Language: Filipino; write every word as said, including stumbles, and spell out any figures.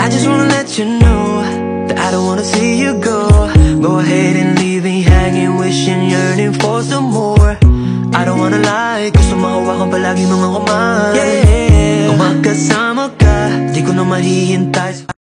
I just wanna let you know that I don't wanna see you go. Go ahead and leave me hanging, wishing, yearning for some more. I don't wanna lie, gusto mahawakan palagi mga kamay. Yeah, kung magkasama ka, di ko na mahihintay.